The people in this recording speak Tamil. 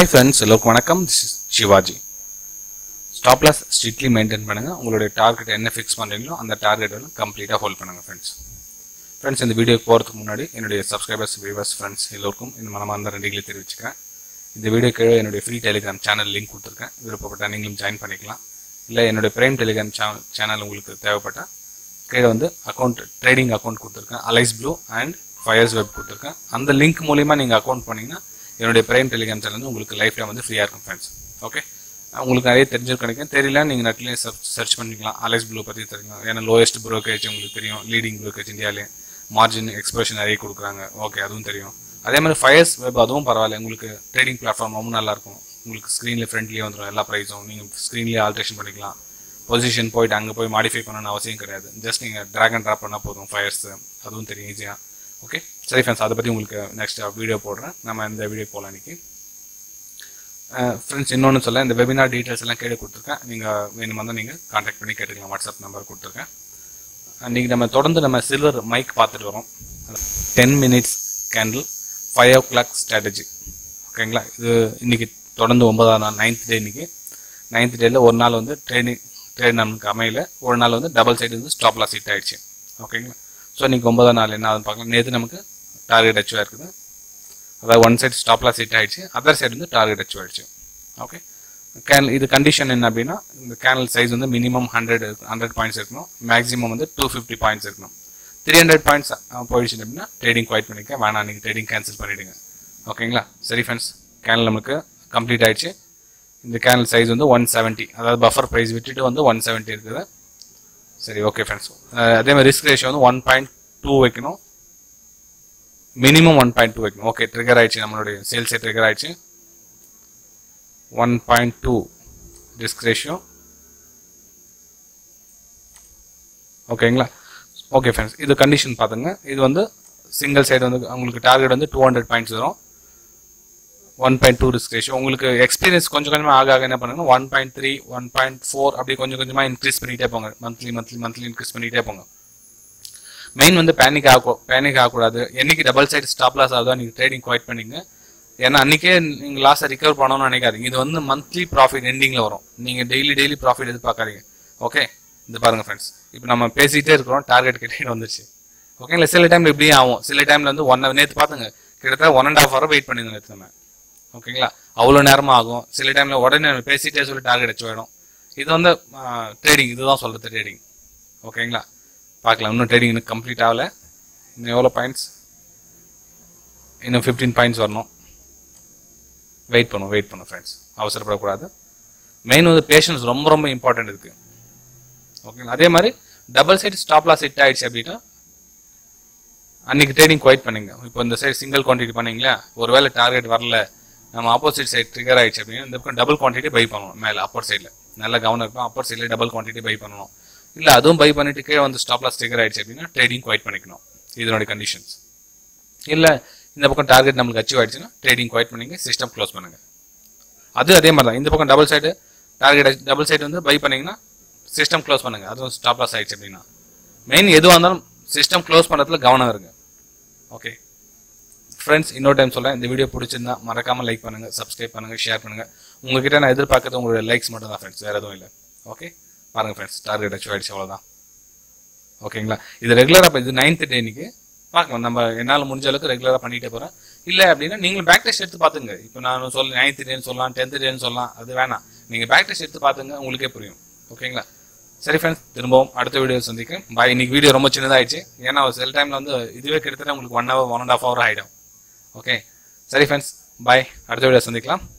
friends, welcome. This is Shivaji. Stop loss strictly maintain பண்ணுங்க. உங்களுடைய டார்கெட் என்ன ஃபிக்ஸ் பண்றீங்களோ அந்த டார்கெட் வந்து கம்ப்ளீட்டா ஹோல்ட் பண்ணுங்க फ्रेंड्स. फ्रेंड्स இந்த வீடியோக்கு போறதுக்கு முன்னாடி என்னுடைய சப்ஸ்கிரைபர்ஸ், வியூவர்ஸ், फ्रेंड्स எல்லாருக்கும் இந்த மனமார்ந்த நன்றிகளை தெரிவிச்சுக்கிறேன். இந்த வீடியோக்கு கீழே என்னுடைய ஃப்ரீ டெலிகிராம் சேனல் லிங்க் கொடுத்திருக்கேன். விருப்பப்பட்டா நீங்களும் ஜாயின் பண்ணிக்கலாம். இல்ல என்னுடைய பிரைம் டெலிகிராம் சேனல் உங்களுக்கு தேவைப்பட்டா கீழே வந்து அக்கவுண்ட் ட்ரேடிங் அக்கவுண்ட் கொடுத்திருக்கேன். Alice Blue and Fyers web கொடுத்திருக்கேன். அந்த லிங்க் மூலமா நீங்க அக்கவுண்ட் பண்ணீங்கன்னா என்னுடைய பிரைம் டெலிகிராம் சேனல் வந்து உங்களுக்கு லைஃப் டைம் வந்து ஃப்ரீயா இருக்கும் फ्रेंड्स. ஓகே, உங்களுக்கு நிறைய தெரிஞ்சிருக்கும். தெரியல நீங்க நெட்லயே சர்ச் பண்ணிக்கலாம். அலைஸ் ப்ளூ பத்தி தெரியும். ஏன்னா லோயஸ்ட் ப்ரோக்கரேஜ் உங்களுக்கு தெரியும். லீடிங் ப்ரோக்கரேஜ் இந்தியாவிலே. மார்ஜின் எக்ஸ்பிரஷன் நிறைய கொடுக்குறாங்க. ஓகே, அதுவும் தெரியும். அதே மாதிரி ஃபயர்ஸ் வெப் அதுவும் பரவாயில்ல. உங்களுக்கு ட்ரேடிங் பிளாட்ஃபார்ம் ரொம்ப நல்லா இருக்கும். உங்களுக்கு ஸ்க்ரீன்ல ஃப்ரண்ட்லியே வந்துடும் எல்லா ப்ரைஸும். நீங்க ஸ்க்ரீன்லேயே ஆல்ட்ரேஷன் பண்ணிக்கலாம். பொசிஷன் போயிட்டு அங்கே போய் மாடிஃபை பண்ணணும்னு அவசியம் கிடையாது. ஜஸ்ட் நீங்கள் ட்ராக் அண்ட் ட்ராப் பண்ணால் போதும் ஃபயர்ஸ். அதுவும் தெரியும் ஈஸியாக. ஓகே சரி ஃப்ரெண்ட்ஸ், அதை பற்றி உங்களுக்கு நெக்ஸ்ட் வீடியோ போடுறேன். நம்ம இந்த வீடியோ போகலாம் இன்னைக்கு. ஃப்ரெண்ட்ஸ் இன்னொன்று சொல்ல, இந்த வெபினார் டீட்டெயில்ஸ் எல்லாம் கேட்டு கொடுத்துருக்கேன். நீங்கள் வேணுமா தான் நீங்கள் கான்டாக்ட் பண்ணி கேட்டுக்கலாம். வாட்ஸ்அப் நம்பர் கொடுத்துருக்கேன். இன்றைக்கி நம்ம தொடர்ந்து நம்ம சில்வர் மைக் பார்த்துட்டு வரோம். 10 minutes கேண்டில் 5 o'clock ஸ்ட்ராட்டஜி. ஓகேங்களா, இது இன்னைக்கு தொடர்ந்து 9ஆம் நாள் 9th டே. இன்னைக்கு 9th டேல ஒரு நாள் வந்து ட்ரேட் நமக்கு அமையல. ஒரு நாள் வந்து டபுள் சைடு வந்து ஸ்டாப் லாஸ் ஹிட் ஆயிடுச்சு. ஓகேங்களா, ஸோ இன்னைக்கு 9ஆம் நாள் என்ன ஆகுதுன்னு பார்க்கலாம். நேற்று நமக்கு டார்கெட் அச்சீவ் இருக்குது. அதாவது one side stop loss hit ஆயிடுச்சு, அதர் சைடு வந்து டார்கெட் அச்சீவ் ஆயிடுச்சு. ஓகே, கேனல் இது கண்டிஷன் என்ன அப்படின்னா, இந்த கேனல் சைஸ் வந்து மினிமம் 100 பாயிண்ட்ஸ் இருக்கணும். மேக்ஸிமம் வந்து 250 பாயிண்ட்ஸ் இருக்கணும். 300 பாயிண்ட்ஸ் போயிடுச்சு அப்படின்னா ட்ரேடிங் குவைட் பண்ணிக்க வேணாம், நீங்கள் ட்ரேடிங் கேன்சல் பண்ணிவிடுங்க. ஓகேங்களா, சரி ஃப்ரெண்ட்ஸ், கேனல் நமக்கு கம்ப்ளீட் ஆயிடுச்சு. இந்த கேனல் சைஸ் வந்து 170, அதாவது பஃபர் ப்ரைஸ் விட்டுட்டு வந்து 170 இருக்குது. சரி ஓகே ஃப்ரெண்ட்ஸ், அதே மாதிரி ரிஸ்க் ரேஷியோ வந்து 1.2 வைக்கணும். மினிமம் 1.2 வைக்கணும். ஓகே, ட்ரிகர் ஆயிடுச்சு, நம்மளுடைய சேல்ஸே ட்ரிகர் ஆயிடுச்சு. 1.2 ரிஸ்க் ரேஷியோ. ஓகேங்களா, ஓகே ஃப்ரெண்ட்ஸ், இது கண்டிஷன் பார்த்துங்க. இது வந்து சிங்கிள் சைடு வந்து உங்களுக்கு டார்கெட் வந்து 200 பாயிண்ட்ஸ் வரும். 1.2 ரிஸ்க் ரேஷியோ. உங்களுக்கு எக்ஸ்பீரியன்ஸ் கொஞ்சம் கொஞ்சமாக ஆக என்ன பண்ணுங்க, 1.3 1.4 அப்படி கொஞ்சம் கொஞ்சமாக இன்க்ரீஸ் பண்ணிட்டே போங்க. மந்த்லி இன்க்ரீஸ் பண்ணிட்டே போங்க. மெயின் வந்து பேனிக் ஆகக்கூடாது. என்னைக்கு டபுள் சைடு ஸ்டாப் லாஸ் ஆகுதோ நீங்கள் ட்ரேடிங் குவைட் பண்ணிங்க. ஏன்னா அன்றைக்கே நீங்கள் லாஸை ரிகவர் பண்ணணும்னு நினைக்காதீங்க. இது வந்து மந்த்லி ப்ராஃபிட் எண்டிங்கில் வரும். நீங்கள் டெய்லி ப்ராஃபிட் எதிர்பார்க்காதீங்க. ஓகே, இது பாருங்க ஃப்ரெண்ட்ஸ், இப்போ நம்ம பேசிகிட்டே இருக்கிறோம், டார்கெட் கிட்டே வந்துச்சு. ஓகேங்களா, சில டைமில் இப்படியே ஆகும். சில டைமில் வந்து 1 hour நேற்று பார்த்துங்க, கிட்டத்தட்ட 1.5 hour வெயிட் பண்ணியிருந்தோம் நேற்று நம்ம. ஓகேங்களா, அவ்வளோ நேரமாக ஆகும். சில டைமில் உடனே நம்ம பேசிகிட்டே சொல்லி டார்கெட் அச்சீவ் ஆகிடும். இது வந்து ட்ரேடிங், இதுதான் சொல்கிறது ட்ரேடிங். ஓகேங்களா, பார்க்கலாம். இன்னும் ட்ரேடிங் இன்னும் கம்ப்ளீட் ஆகலை. இன்னும் எவ்வளோ பாயிண்ட்ஸ்? இன்னும் 15 பாயிண்ட்ஸ் வரணும். வெயிட் பண்ணும் ஃப்ரெண்ட்ஸ், அவசரப்படக்கூடாது. மெயின் வந்து பேஷன்ஸ் ரொம்ப ரொம்ப இம்பார்ட்டன்ட் இருக்குது. ஓகேங்களா, அதே மாதிரி double side stop loss hit ஆயிடுச்சு அப்படின்னா அன்னைக்கு ட்ரேடிங் குவைட் பண்ணுங்க. இப்போ இந்த சைடு சிங்கிள் குவான்டிட்டி பண்ணீங்களா, ஒருவேளை டார்கெட் வரல, நம்ம ஆப்போசிட் சைடு ட்ரிகர் ஆயிடுச்சு அப்படின்னா இந்த பக்கம் டபுள் குவான்டிட்டி பை பண்ணணும். மேலே அப்பர் சைடில் நல்லா கவனம் இருக்கும். அப்பர் சைடில் டபுள் குவான்டிட்டி பை பண்ணணும். இல்லை அதுவும் பை பண்ணிட்டு கீழே வந்து ஸ்டாப் லாஸ் ட்ரிகர் ஆயிடுச்சு அப்படின்னா ட்ரேடிங் குவைட் பண்ணிக்கணும். இதனுடைய கண்டிஷன்ஸ். இல்லை இந்த பக்கம் டார்கெட் நம்மளுக்கு அச்சீவ் ஆயிடுச்சுன்னா ட்ரேடிங் குவைட் பண்ணிங்க, சிஸ்டம் க்ளோஸ் பண்ணுங்க. அது அதே மாதிரி தான். இந்த பக்கம் double side target double side வந்து பை பண்ணிங்கன்னா சிஸ்டம் க்ளோஸ் பண்ணுங்க. அதுவும் ஸ்டாப் லாஸ் ஆயிடுச்சு அப்படின்னா மெயின் எதுவாக இருந்தாலும் சிஸ்டம் க்ளோஸ் பண்ணுறதுல கவனம் இருங்க. ஓகே ஃப்ரெண்ட்ஸ், இன்னொரு டைம் சொல்கிறேன், இந்த வீடியோ பிடிச்சிருந்தா மறக்காமல் லைக் பண்ணுங்கள், சப்ஸ்கிரைப் பண்ணுங்கள், ஷேர் பண்ணுங்கள். உங்ககிட்ட நான் எதிர்பார்க்கறது உங்களுடைய லைக்ஸ் மட்டும் தான் ஃப்ரெண்ட்ஸ், வேறு எதுவும் இல்லை. ஓகே பாருங்கள் ஃப்ரெண்ட்ஸ், டார்கெட் அச்சீவ் ஆயிடுச்சு, அவ்வளோதான். ஓகேங்களா, இது ரெகுலராக இது 9th டே இன்னைக்கு பார்க்கலாம். நம்ம என்னால் முடிஞ்ச அளவுக்கு ரெகுலராக பண்ணிகிட்டே போகிறேன். இல்லை அப்படின்னா நீங்களும் பேக் டெஸ்ட் எடுத்து பார்த்துங்க. இப்போ நான் 9th டேன்னு சொல்லலாம், 10th டேன்னு சொல்லலாம், அது வேணாம். நீங்கள் பேக் டெஸ்ட் எடுத்து பார்த்துங்க, உங்களுக்கே புரியும். ஓகேங்களா, சரி ஃப்ரெண்ட்ஸ், திரும்பவும் அடுத்த வீடியோ சந்திக்கிறேன். பாய். இன்னைக்கு வீடியோ ரொம்ப சின்னதாகிடுச்சு, ஏன்னா சில டைமில் வந்து இதுவே கிட்டத்தட்ட உங்களுக்கு 1 hour 1.5 hour ஆகிடும். ஓகே சரி ஃப்ரெண்ட்ஸ், பாய். அடுத்த வீடியோ சந்திக்கலாம்.